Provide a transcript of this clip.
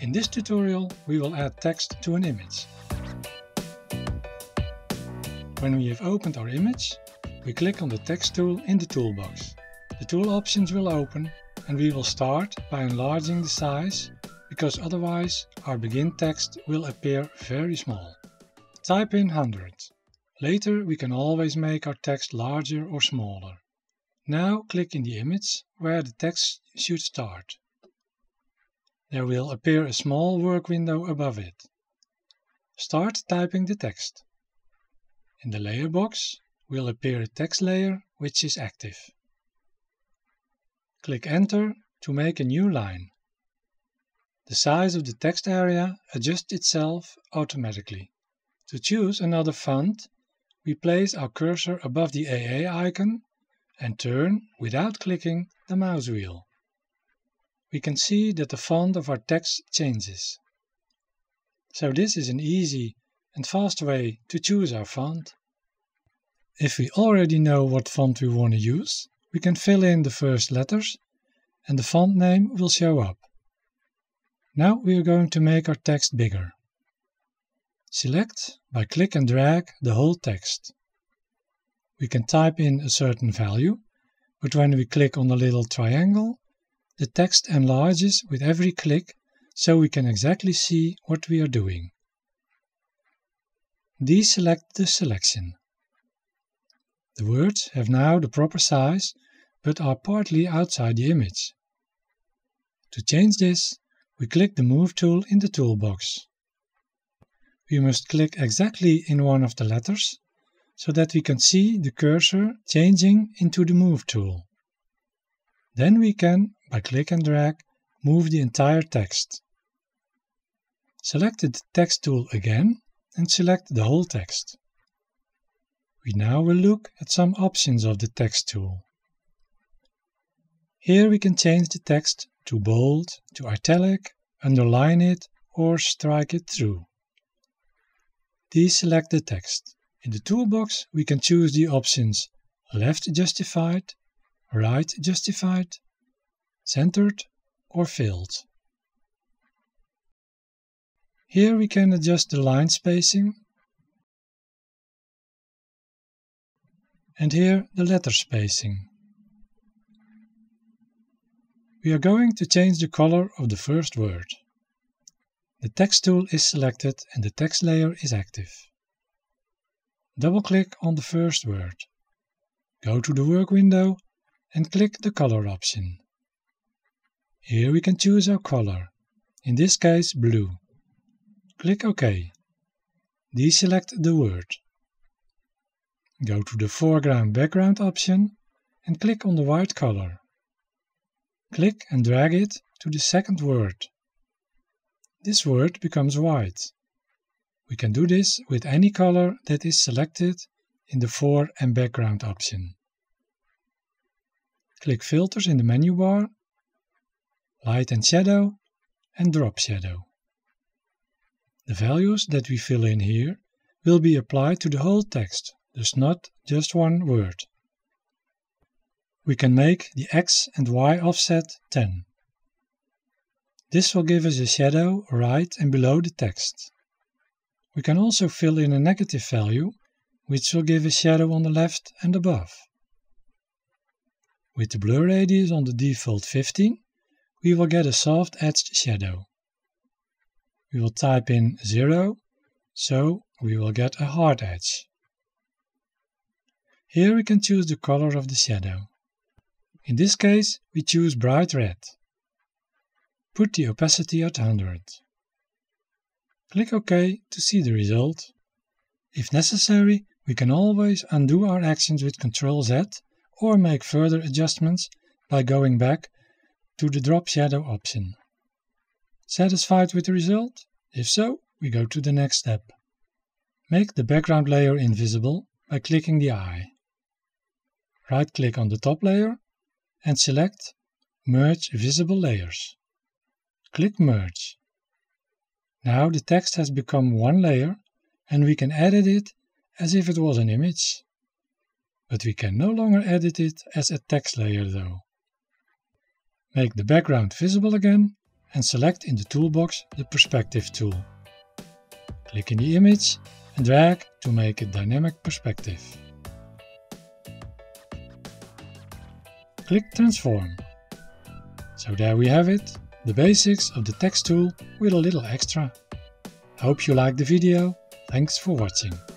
In this tutorial we will add text to an image. When we have opened our image, we click on the text tool in the toolbox. The tool options will open and we will start by enlarging the size, because otherwise our begin text will appear very small. Type in 100. Later we can always make our text larger or smaller. Now click in the image where the text should start. There will appear a small work window above it. Start typing the text. In the layer box will appear a text layer which is active. Click Enter to make a new line. The size of the text area adjusts itself automatically. To choose another font, we place our cursor above the AA icon and turn, without clicking, the mouse wheel. We can see that the font of our text changes. So this is an easy and fast way to choose our font. If we already know what font we want to use, we can fill in the first letters and the font name will show up. Now we are going to make our text bigger. Select by click and drag the whole text. We can type in a certain value, but when we click on the little triangle, the text enlarges with every click, so we can exactly see what we are doing. Deselect the selection. The words have now the proper size, but are partly outside the image. To change this, we click the Move tool in the toolbox. We must click exactly in one of the letters, so that we can see the cursor changing into the Move tool. Then we can, by click and drag, move the entire text. Select the Text tool again and select the whole text. We now will look at some options of the Text tool. Here we can change the text to bold, to italic, underline it or strike it through. Deselect the text. In the toolbox we can choose the options Left Justified, Right Justified, Centered or Filled. Here we can adjust the line spacing and here the letter spacing. We are going to change the color of the first word. The text tool is selected and the text layer is active. Double-click on the first word. Go to the work window and click the color option. Here we can choose our color, in this case blue. Click OK. Deselect the word. Go to the foreground-background option and click on the white color. Click and drag it to the second word. This word becomes white. We can do this with any color that is selected in the fore and background option. Click Filters in the menu bar, Light and Shadow, and Drop Shadow. The values that we fill in here will be applied to the whole text, thus not just one word. We can make the X and Y offset 10. This will give us a shadow right and below the text. We can also fill in a negative value, which will give a shadow on the left and above. With the blur radius on the default 15, we will get a soft edged shadow. We will type in 0, so we will get a hard edge. Here we can choose the color of the shadow. In this case, we choose bright red. Put the opacity at 100. Click OK to see the result. If necessary, we can always undo our actions with Ctrl Z or make further adjustments by going back to the Drop Shadow option. Satisfied with the result? If so, we go to the next step. Make the background layer invisible by clicking the eye. Right-click on the top layer and select Merge Visible Layers. Click Merge. Now the text has become one layer and we can edit it as if it was an image. But we can no longer edit it as a text layer though. Make the background visible again and select in the toolbox the Perspective tool. Click in the image and drag to make a dynamic perspective. Click Transform. So there we have it, the basics of the text tool with a little extra. Hope you liked the video. Thanks for watching.